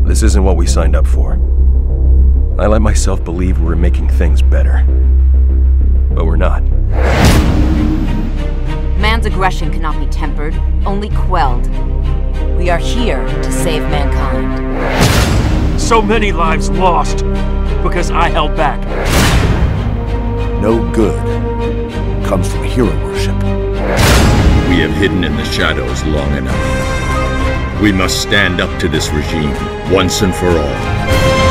This isn't what we signed up for. I let myself believe we were making things better. But we're not. Man's aggression cannot be tempered, only quelled. We are here to save mankind. So many lives lost because I held back. No good comes from hero worship. We have hidden in the shadows long enough. We must stand up to this regime once and for all.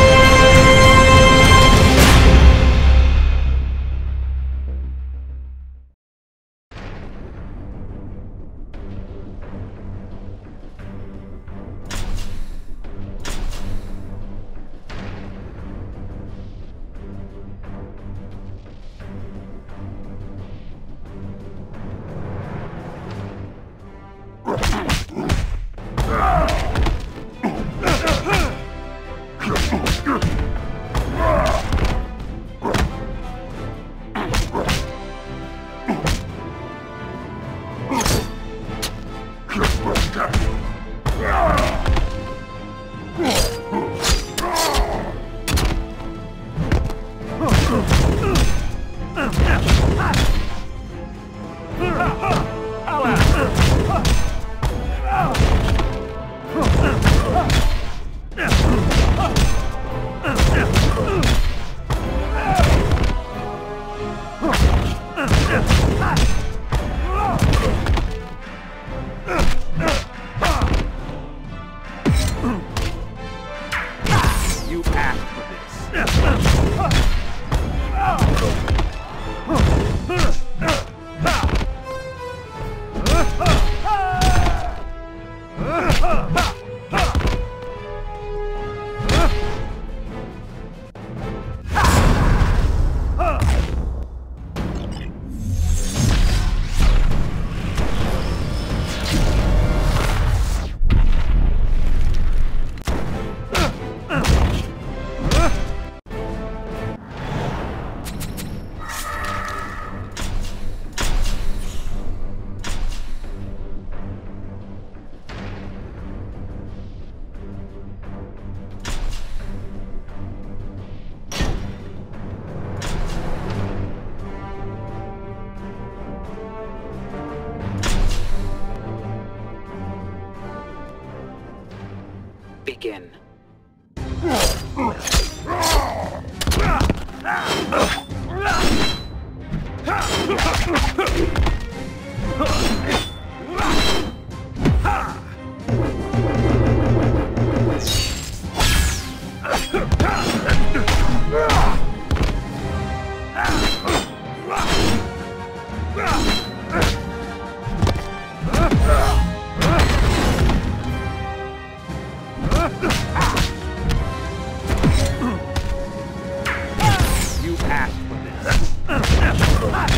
You asked for this. Begin. You asked for this.